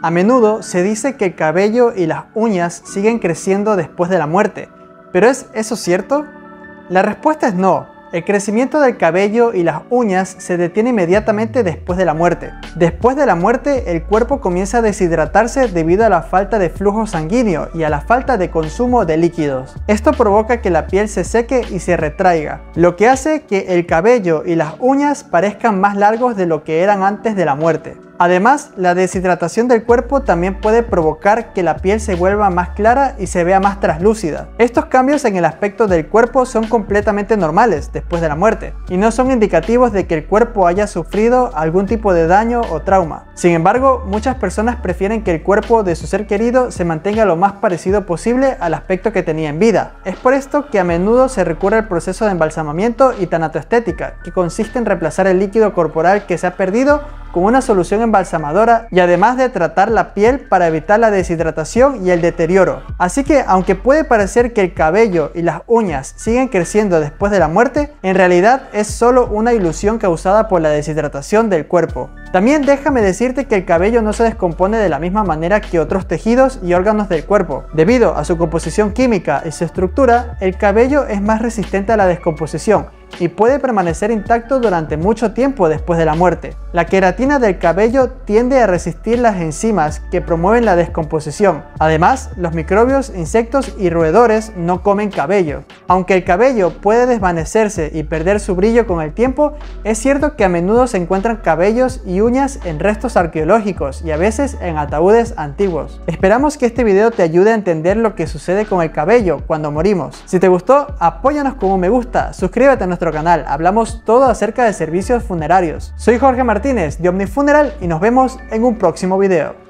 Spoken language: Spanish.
A menudo se dice que el cabello y las uñas siguen creciendo después de la muerte, ¿pero es eso cierto? La respuesta es no. El crecimiento del cabello y las uñas se detiene inmediatamente después de la muerte. Después de la muerte, el cuerpo comienza a deshidratarse debido a la falta de flujo sanguíneo y a la falta de consumo de líquidos. Esto provoca que la piel se seque y se retraiga, lo que hace que el cabello y las uñas parezcan más largos de lo que eran antes de la muerte. Además, la deshidratación del cuerpo también puede provocar que la piel se vuelva más clara y se vea más translúcida. Estos cambios en el aspecto del cuerpo son completamente normales después de la muerte y no son indicativos de que el cuerpo haya sufrido algún tipo de daño o trauma. Sin embargo, muchas personas prefieren que el cuerpo de su ser querido se mantenga lo más parecido posible al aspecto que tenía en vida. Es por esto que a menudo se recurre al proceso de embalsamamiento y tanatoestética, que consiste en reemplazar el líquido corporal que se ha perdido con una solución embalsamadora y además de tratar la piel para evitar la deshidratación y el deterioro. Así que aunque puede parecer que el cabello y las uñas siguen creciendo después de la muerte, en realidad es solo una ilusión causada por la deshidratación del cuerpo. También déjame decirte que el cabello no se descompone de la misma manera que otros tejidos y órganos del cuerpo. Debido a su composición química y su estructura, el cabello es más resistente a la descomposición y puede permanecer intacto durante mucho tiempo después de la muerte. La queratina del cabello tiende a resistir las enzimas que promueven la descomposición. Además, los microbios, insectos y roedores no comen cabello. Aunque el cabello puede desvanecerse y perder su brillo con el tiempo, es cierto que a menudo se encuentran cabellos y uñas en restos arqueológicos y a veces en ataúdes antiguos. Esperamos que este video te ayude a entender lo que sucede con el cabello cuando morimos. Si te gustó, apóyanos con un me gusta, suscríbete a nuestro canal, hablamos todo acerca de servicios funerarios. Soy Jorge Martínez de Omni Funeral y nos vemos en un próximo video.